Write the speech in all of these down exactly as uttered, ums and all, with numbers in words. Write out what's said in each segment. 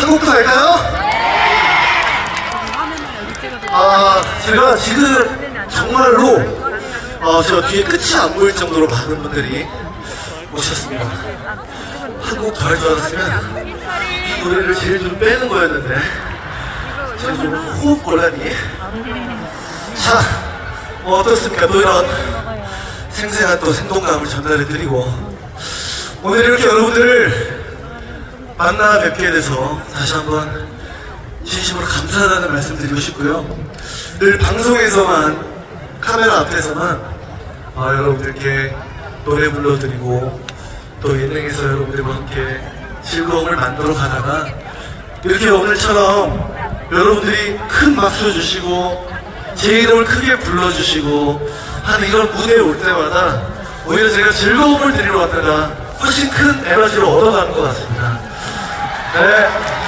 한 곡 더 할까요? 아, 제가 지금 정말로 어, 저 뒤에 끝이 안 보일 정도로 많은 분들이 오셨습니다. 한 곡 더 할 줄 알았으면 이 노래를 제일 좀 빼는 거였는데 제가 좀 호흡곤란이. 자, 뭐 어떻습니까? 또 이런 생생한 또 생동감을 전달해드리고 오늘 이렇게 여러분들을 만나 뵙게 돼서 다시 한번 진심으로 감사하다는 말씀 드리고 싶고요. 늘 방송에서만, 카메라 앞에서만 아, 여러분들께 노래 불러드리고 또 예능에서 여러분들과 함께 즐거움을 만들어 가다가 이렇게 오늘처럼 여러분들이 큰 박수 주시고 제 이름을 크게 불러주시고 하는 이런 무대에 올 때마다 오히려 제가 즐거움을 드리러 왔다가 훨씬 큰 에너지를 얻어가는 것 같습니다. 네.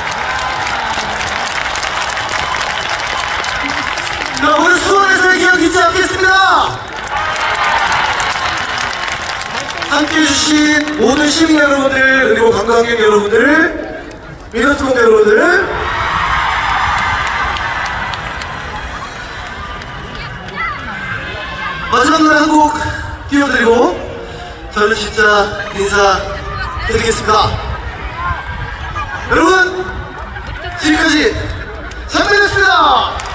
자, 오늘 수원에서의 기억 잊지 않겠습니다. 함께 해주신 모든 시민 여러분들, 그리고 관광객 여러분들, 민원투공 여러분들, 마지막 노래 한 곡 띄워드리고 저는 진짜 인사드리겠습니다. 여러분, 지금까지 장면이었습니다.